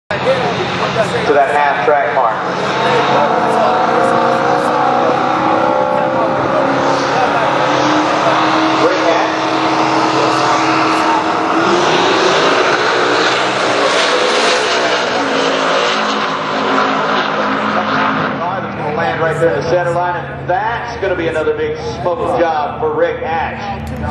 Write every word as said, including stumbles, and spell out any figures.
to that half track mark. Rick Hatch. That's going to land right there in the center line, and that's going to be another big smoke job for Rick Hatch.